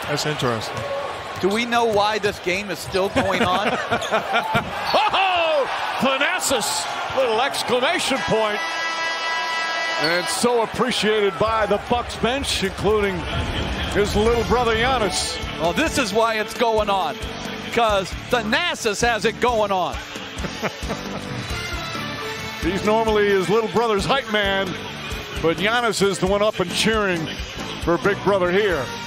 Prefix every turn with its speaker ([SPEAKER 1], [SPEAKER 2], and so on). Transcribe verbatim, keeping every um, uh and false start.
[SPEAKER 1] That's interesting.
[SPEAKER 2] Do we know why this game is still going on?
[SPEAKER 3] Oh, Thanasis, little exclamation point. And it's so appreciated by the Bucks bench, including his little brother Giannis.
[SPEAKER 2] Well, this is why it's going on, because Thanasis has it going on.
[SPEAKER 3] He's normally his little brother's hype man, but Giannis is the one up and cheering for big brother here.